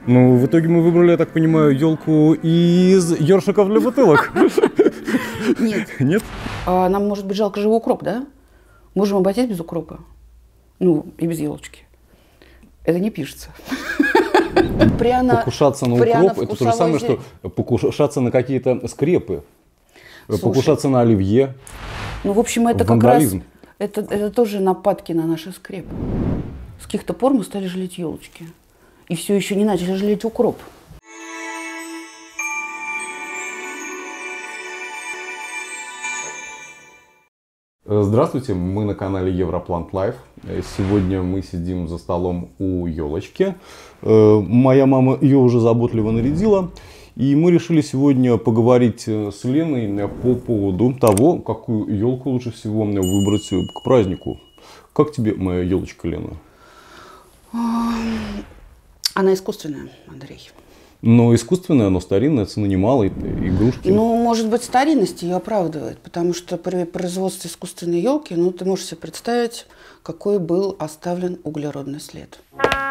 Ну, в итоге мы выбрали, я так понимаю, елку из ёршиков для бутылок. Нет. Нет? Нам, может быть, жалко живой укроп, да? Можем обойтись без укропа. Ну, и без елочки. Это не пишется. Покушаться на укроп – это то же самое, что покушаться на какие-то скрепы. Покушаться на оливье. Ну, в общем, это как раз… Это тоже нападки на наши скрепы. С каких-то пор мы стали жалеть елочки. И все еще не начали жалеть укроп. Здравствуйте, мы на канале Европлант Лайф. Сегодня мы сидим за столом у елочки. Моя мама ее уже заботливо нарядила. И мы решили сегодня поговорить с Леной по поводу того, какую елку лучше всего выбрать к празднику. Как тебе моя елочка, Лена? Она искусственная, Андрей. Но искусственная, но старинная, цены немалые, игрушки. Ну, может быть, старинность ее оправдывает, потому что при производстве искусственной елки, ну, ты можешь себе представить, какой был оставлен углеродный след.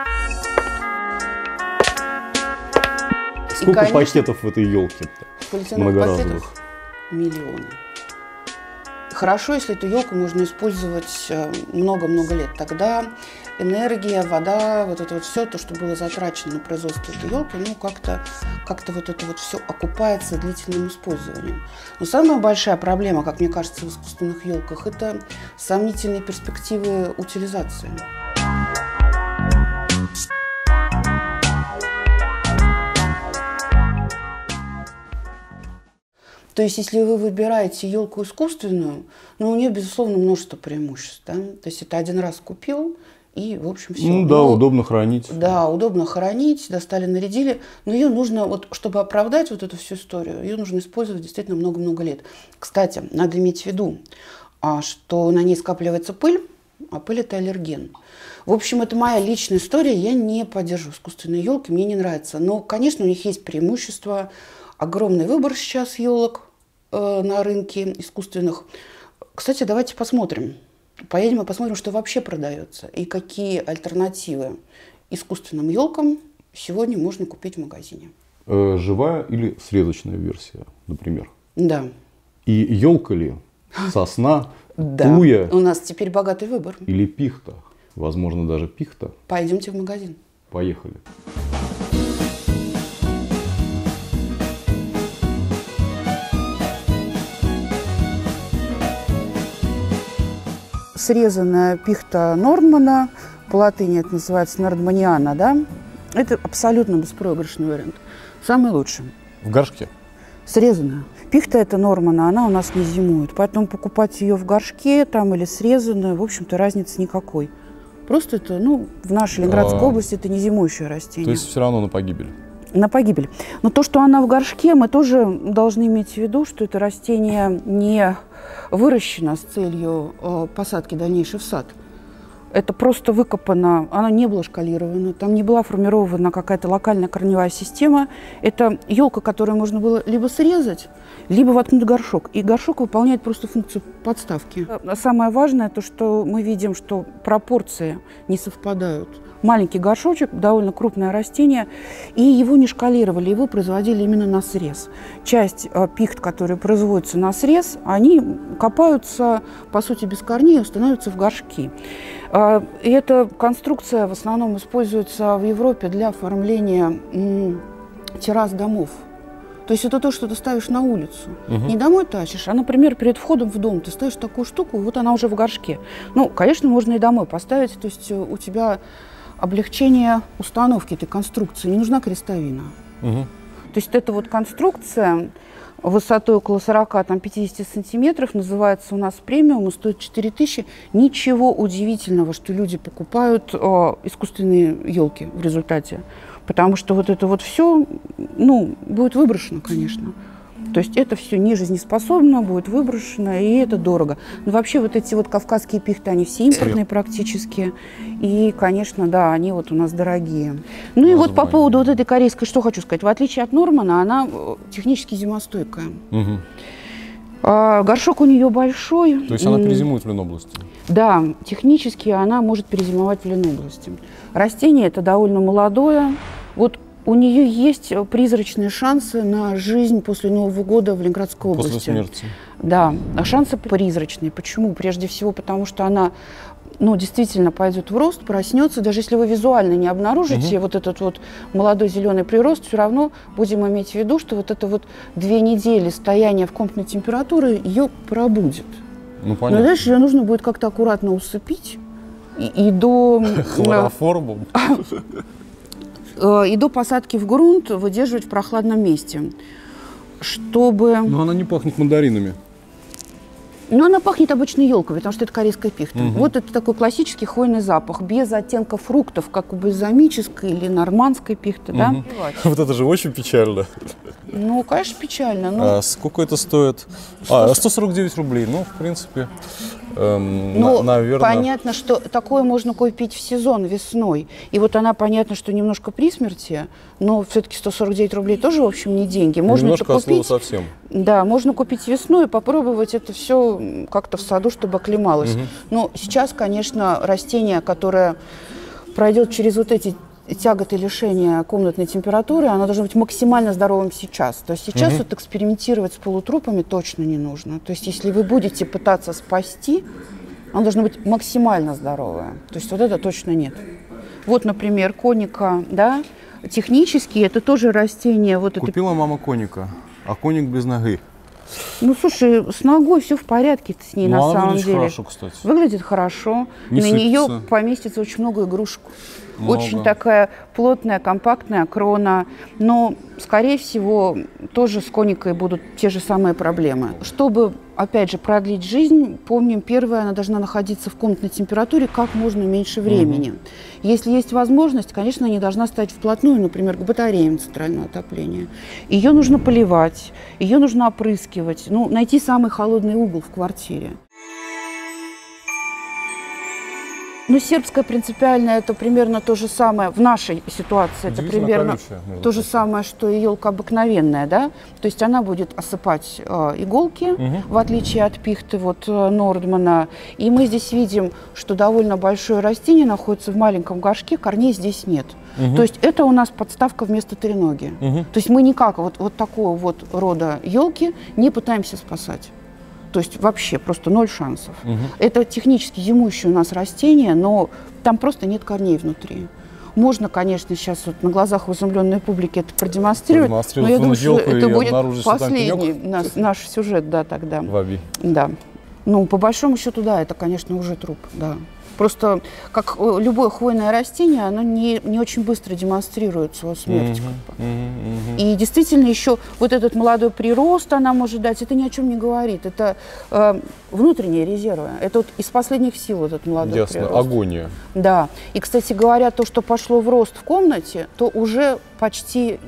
Сколько пакетов в этой елке? Многоразовых. Миллионы. Хорошо, если эту елку можно использовать много-много лет. Тогда энергия, вода, вот это вот все, то, что было затрачено на производство этой елки, ну, как-то вот это вот все окупается длительным использованием. Но самая большая проблема, как мне кажется, в искусственных елках, это сомнительные перспективы утилизации. То есть, если вы выбираете елку искусственную, ну, у нее, безусловно, множество преимуществ. Да? То есть, это один раз купил, и, в общем, все. Ну, да, удобно хранить. Да, удобно хранить, достали, нарядили. Но ее нужно, вот, чтобы оправдать вот эту всю историю, ее нужно использовать действительно много-много лет. Кстати, надо иметь в виду, что на ней скапливается пыль, а пыль – это аллерген. В общем, это моя личная история, я не поддерживаю искусственные елки, мне не нравится. Но, конечно, у них есть преимущества, огромный выбор сейчас елок на рынке искусственных. Кстати, давайте посмотрим. Поедем и посмотрим, что вообще продается и какие альтернативы искусственным елкам сегодня можно купить в магазине. Живая или срезочная версия, например? Да. И елка ли? Сосна? Да. Туя? У нас теперь богатый выбор. Или пихта? Возможно, даже пихта. Пойдемте в магазин. Поехали. Срезанная пихта Нормана, по латыни это называется нордманиана, да? Это абсолютно беспроигрышный вариант. Самый лучший. В горшке? Срезанная. Пихта это Нормана, она у нас не зимует. Поэтому покупать ее в горшке там, или срезанную, в общем-то, разницы никакой. Просто это, ну, в нашей Ленинградской области это не зимующее растение. То есть все равно на погибель? На погибель. Но то, что она в горшке, мы тоже должны иметь в виду, что это растение не выращено с целью посадки дальнейшей в сад. Это просто выкопано, оно не было шкалировано, там не была формирована какая-то локальная корневая система. Это елка, которую можно было либо срезать, либо воткнуть в горшок. И горшок выполняет просто функцию подставки. Самое важное, то, что мы видим, что пропорции не совпадают. Маленький горшочек, довольно крупное растение, и его не шкалировали, его производили именно на срез. Часть пихт, которые производятся на срез, они копаются, по сути, без корней и становятся в горшки. И эта конструкция в основном используется в Европе для оформления террас домов. То есть это то, что ты ставишь на улицу. Не домой тащишь, а, например, перед входом в дом ты ставишь такую штуку, и вот она уже в горшке. Ну, конечно, можно и домой поставить, то есть у тебя облегчение установки этой конструкции, не нужна крестовина. То есть эта вот конструкция высотой около 40-50 сантиметров называется у нас премиум и стоит 4000. Ничего удивительного, что люди покупают искусственные елки в результате. Потому что вот это вот все, ну, будет выброшено, конечно. То есть это все не жизнеспособно, будет выброшено, и это дорого. Но вообще вот эти вот кавказские пихты, они все импортные практически. И, конечно, да, они вот у нас дорогие. Ну и вот по поводу вот этой корейской, что хочу сказать. В отличие от Нормана, она технически зимостойкая. Горшок у нее большой. То есть она перезимует в Ленобласти? Да, технически она может перезимовать в Ленобласти. Растение это довольно молодое. Вот У нее есть призрачные шансы на жизнь после Нового года в Ленинградской области. После смерти. Да, а шансы призрачные. Почему? Прежде всего, потому что она, ну, действительно пойдет в рост, проснется. Даже если вы визуально не обнаружите вот этот вот молодой зеленый прирост, все равно будем иметь в виду, что вот это вот 2 недели стояния в комнатной температуре ее пробудет. Ну, понятно. Но дальше ее нужно будет как-то аккуратно усыпить и до... Хлороформом. И до посадки в грунт выдерживать в прохладном месте, чтобы... Но она не пахнет мандаринами. Но она пахнет обычной елкой, потому что это корейская пихта. Вот это такой классический хвойный запах, без оттенка фруктов, как у бальзамической или нормандской пихты. Да? Вот это же очень печально. Ну, конечно, печально. Но... А сколько это стоит? 149 рублей. Ну, в принципе, наверное... Понятно, что такое можно купить в сезон весной. И вот она, понятно, что немножко при смерти, но все-таки 149 рублей тоже, в общем, не деньги. Можно немножко это купить, совсем. Да, можно купить весной и попробовать это все как-то в саду, чтобы оклемалось. Но сейчас, конечно, растение, которое пройдет через вот эти тяготы лишения комнатной температуры, оно должно быть максимально здоровым сейчас. То есть сейчас вот экспериментировать с полутрупами точно не нужно. То есть если вы будете пытаться спасти, оно должно быть максимально здоровое. То есть вот это точно нет. Вот, например, коника, да, технически это тоже растение. Вот Купила мама коника, а коник без ноги. Ну, слушай, с ногой все в порядке с ней, на самом выглядит деле. Хорошо, кстати. Выглядит хорошо. Не на сыпется. нее поместится очень много игрушек. Много. Очень такая плотная, компактная крона. Но, скорее всего, тоже с коникой будут те же самые проблемы. Чтобы, опять же, продлить жизнь, помним, первое, она должна находиться в комнатной температуре как можно меньше времени. Если есть возможность, конечно, она не должна стоять вплотную, например, к батареям центрального отопления. Ее нужно поливать, ее нужно опрыскивать, ну, найти самый холодный угол в квартире. Ну, сербская принципиальная – это примерно то же самое в нашей ситуации. Это примерно то же самое, что и елка обыкновенная, да? То есть она будет осыпать иголки, в отличие от пихты вот, Нордмана. И мы здесь видим, что довольно большое растение находится в маленьком горшке, корней здесь нет. То есть это у нас подставка вместо треноги. То есть мы никак вот такого вот рода елки не пытаемся спасать. То есть вообще просто 0 шансов. Это технически зимующее у нас растение, но там просто нет корней внутри. Можно, конечно, сейчас вот на глазах у изумленной публики это продемонстрировать, но я думаю, что это будет последний наш сюжет, да, тогда. Ваби. Да. Ну, по большому счету, да, это, конечно, уже труп, да. Просто, как любое хвойное растение, оно не очень быстро демонстрирует свою смерть. И действительно, еще вот этот молодой прирост она может дать, это ни о чем не говорит. Это внутренние резервы. Это вот из последних сил этот молодой прирост. Агония. Да. И, кстати говоря, то, что пошло в рост в комнате, то уже почти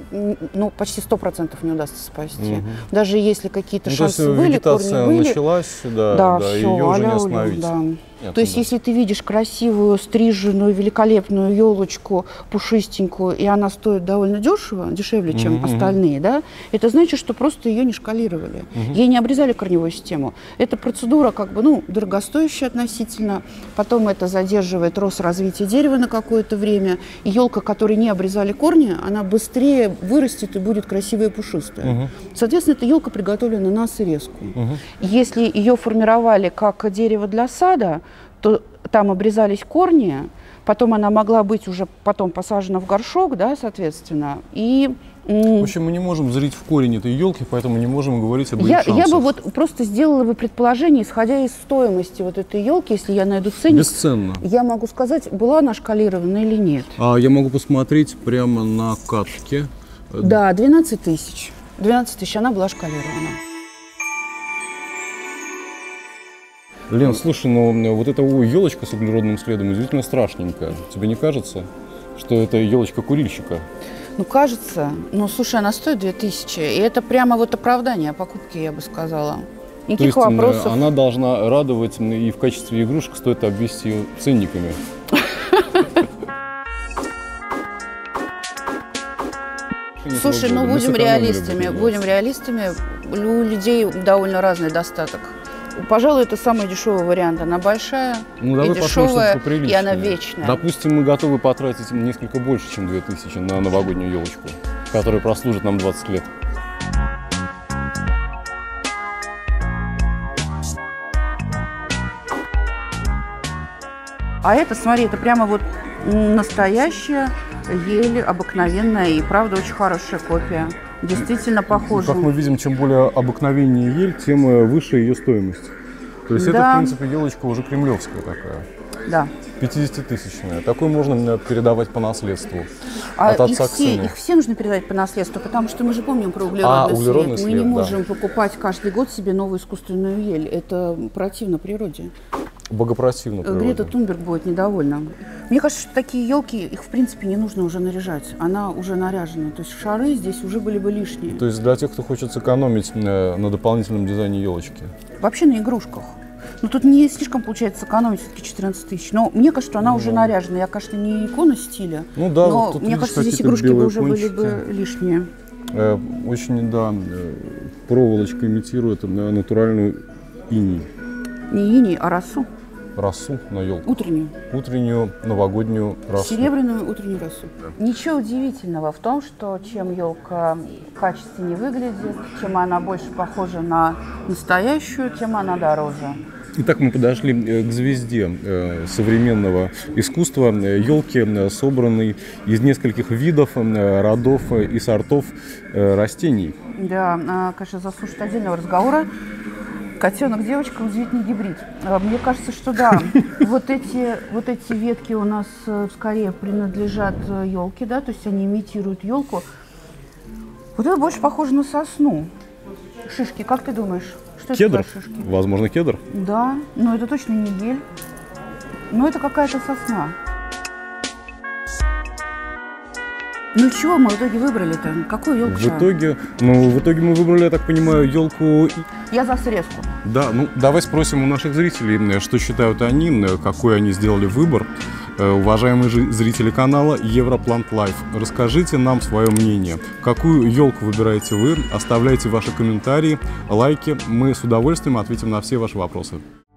100% не удастся спасти. Даже если какие-то шансы были, корни были. Началась, да, все, ее уже не остановить. Да. То есть, если ты видишь красивую, стриженную, великолепную елочку, пушистенькую, и она стоит довольно дешево, дешевле, чем остальные, да, это значит, что просто ее не шкалировали. Ей не обрезали корневую систему. Эта процедура, как бы, ну, дорогостоящая относительно. Потом это задерживает рост развития дерева на какое-то время. И елка, которой не обрезали корни, она быстрее вырастет и будет красивая и пушистая. Соответственно, эта елка приготовлена на срезку. Если ее формировали как дерево для сада, то там обрезались корни, потом она могла быть уже потом посажена в горшок, да, соответственно, и... В общем, мы не можем зрить в корень этой елки, поэтому не можем говорить об ее шансах. Я бы вот просто сделала бы предположение, исходя из стоимости вот этой елки, если я найду ценник. Бесценно. Я могу сказать, была она шкалирована или нет. Я могу посмотреть прямо на катке. Да, 12 тысяч. 12 тысяч она была шкалирована. Лен, слушай, ну вот эта елочка с углеродным следом удивительно страшненькая. Тебе не кажется, что это елочка курильщика? Ну, кажется. Но, слушай, она стоит 2000. И это прямо вот оправдание покупки, я бы сказала. Никаких вопросов. Она должна радовать, и в качестве игрушек стоит обвести ее ценниками. Слушай, ну будем реалистами. У людей довольно разный достаток. Пожалуй, это самый дешевый вариант. Она большая и дешевая, и она вечная. Допустим, мы готовы потратить несколько больше, чем 2000 на новогоднюю елочку, которая прослужит нам 20 лет. А это, смотри, это прямо вот настоящая ель, обыкновенная, и правда очень хорошая копия. Действительно похожа. Как мы видим, чем более обыкновеннее ель, тем выше ее стоимость. То есть это, в принципе, елочка уже кремлевская такая. Да. 50-тысячная. Такой можно передавать по наследству. А от отца к сыну. Их все нужно передавать по наследству, потому что мы же помним про углеродный след. Мы не можем покупать каждый год себе новую искусственную ель. Это противно природе. Богопротивно природе. Грета Тунберг будет недовольна. Мне кажется, что такие елки, их в принципе не нужно уже наряжать. Она уже наряжена. То есть шары здесь уже были бы лишние. То есть для тех, кто хочет сэкономить на дополнительном дизайне елочки. Вообще на игрушках. Но тут не слишком получается экономить, все-таки 14 тысяч. Но мне кажется, что она уже наряжена. Я, конечно, не икона стиля, ну, да, но мне кажется, здесь игрушки бы уже были бы лишние. Очень, да, проволочка имитирует натуральную иней. Не иней, а росу. Росу на елку. Утреннюю. Утреннюю новогоднюю росу. Серебряную утреннюю росу. Да. Ничего удивительного в том, что чем елка качественнее выглядит, чем она больше похожа на настоящую, тем она дороже. Итак, мы подошли к звезде современного искусства. Елки, собранные из нескольких видов, родов и сортов растений. Да, конечно, заслужит отдельного разговора. Котенок-девочка, удивительный гибрид. Мне кажется, что да, вот эти ветки у нас скорее принадлежат елке, да, то есть они имитируют елку. Вот это больше похоже на сосну. Шишки, как ты думаешь? Что кедр? Это за шишки? Возможно, кедр. Да, но это точно не ель. Но это какая-то сосна. Ну чего мы в итоге выбрали-то? Какую елку? В итоге мы выбрали, я так понимаю, елку. Я за срезку. Да, ну давай спросим у наших зрителей, что считают они, какой они сделали выбор. Уважаемые зрители канала Европлант Лайф, расскажите нам свое мнение. Какую елку выбираете вы? Оставляйте ваши комментарии, лайки. Мы с удовольствием ответим на все ваши вопросы.